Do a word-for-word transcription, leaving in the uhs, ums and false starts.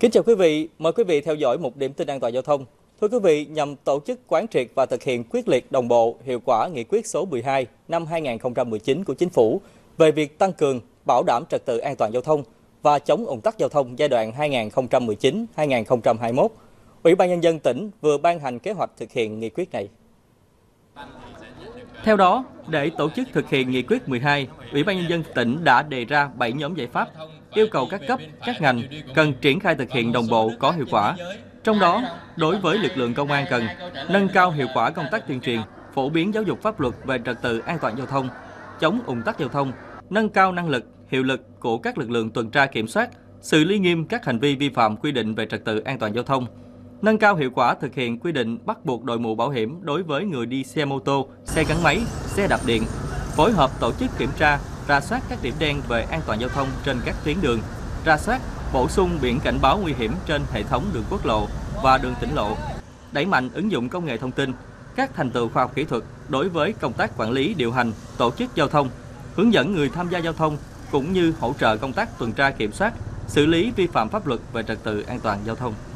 Kính chào quý vị, mời quý vị theo dõi một điểm tin an toàn giao thông. Thưa quý vị, nhằm tổ chức quán triệt và thực hiện quyết liệt đồng bộ hiệu quả nghị quyết số mười hai năm hai nghìn không trăm mười chín của Chính phủ về việc tăng cường bảo đảm trật tự an toàn giao thông và chống ùn tắc giao thông giai đoạn hai nghìn không trăm mười chín đến hai nghìn không trăm hai mươi mốt, Ủy ban Nhân dân tỉnh vừa ban hành kế hoạch thực hiện nghị quyết này. Theo đó, để tổ chức thực hiện nghị quyết mười hai, Ủy ban Nhân dân tỉnh đã đề ra bảy nhóm giải pháp, yêu cầu các cấp, các ngành cần triển khai thực hiện đồng bộ có hiệu quả. Trong đó, đối với lực lượng công an cần nâng cao hiệu quả công tác tuyên truyền, phổ biến giáo dục pháp luật về trật tự an toàn giao thông, chống ùn tắc giao thông, nâng cao năng lực, hiệu lực của các lực lượng tuần tra kiểm soát, xử lý nghiêm các hành vi vi phạm quy định về trật tự an toàn giao thông, nâng cao hiệu quả thực hiện quy định bắt buộc đội mũ bảo hiểm đối với người đi xe mô tô, xe gắn máy, xe đạp điện, phối hợp tổ chức kiểm tra, rà soát các điểm đen về an toàn giao thông trên các tuyến đường, rà soát, bổ sung biển cảnh báo nguy hiểm trên hệ thống đường quốc lộ và đường tỉnh lộ, đẩy mạnh ứng dụng công nghệ thông tin, các thành tựu khoa học kỹ thuật đối với công tác quản lý điều hành, tổ chức giao thông, hướng dẫn người tham gia giao thông cũng như hỗ trợ công tác tuần tra kiểm soát, xử lý vi phạm pháp luật về trật tự an toàn giao thông.